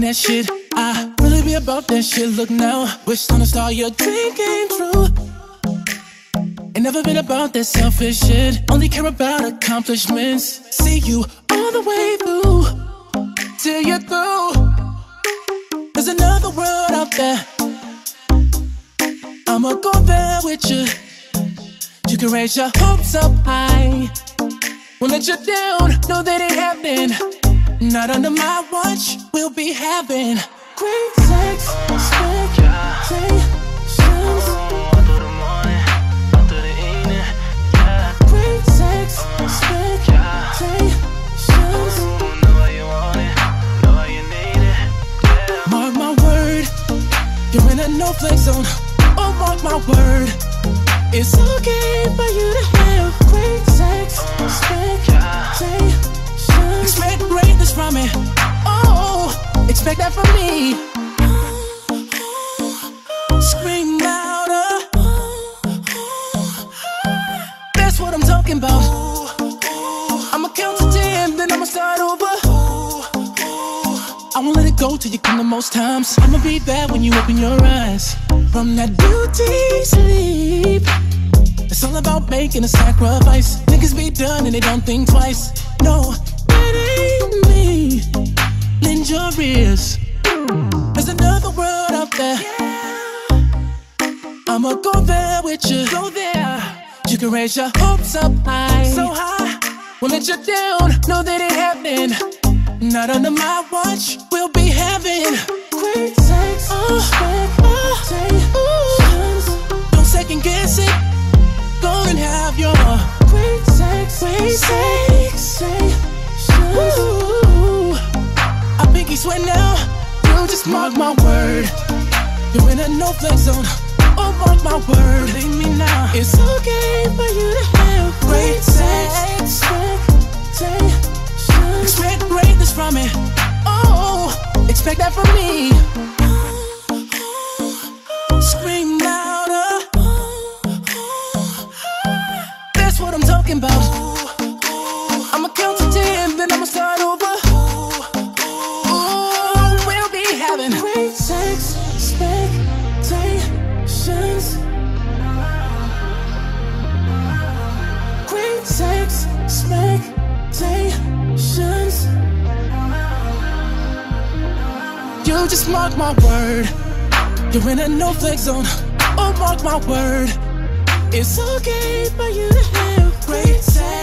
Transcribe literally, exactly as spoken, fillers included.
that shit. I really be about that shit. Look now, wish on a star your dream came true. Ain't never been about that selfish shit. Only care about accomplishments. See you all the way through, till you're through. There's another world out there. I'ma go there with you. You can raise your hopes up high. Won't let you down, know that it happened. Not under my watch, we'll be having great sex, expectations. Great sex, expectations. Mark my word, you're in a no-flex zone. Oh, mark my word, it's okay for you to have great sex, expectations. Expect greatness from me. Oh, expect that from me. Scream louder. That's what I'm talking about. I'ma count to ten, then I'ma start over. I won't let it go till you come the most times. I'ma be there when you open your eyes from that beauty sleep. It's all about making a sacrifice. Niggas be done and they don't think twice. No, it ain't me. Lend your ears. There's another world out there. I'ma go there with you. Go there. You can raise your hopes up high. So high. Won't let you down. Know that it happened. Not under my watch. We'll be having great sex. Oh, expectations. Don't second guess it. Go and have your great sex. Great sex. Ooh, I pinky swear now. You just mark my word. You're in a no-flex zone. Oh, mark my word. Believe me now. It's okay for you to have great sex. Expectations. Expect greatness from me. Oh, expect that from me. Scream louder. That's what I'm talking about. I'ma count to ten, then I'ma start over. Ooh, we'll be having great sex expectations. Great sex expectations. You just mark my word. You're in a no-flex zone. Oh, mark my word. It's okay for you to have great sex.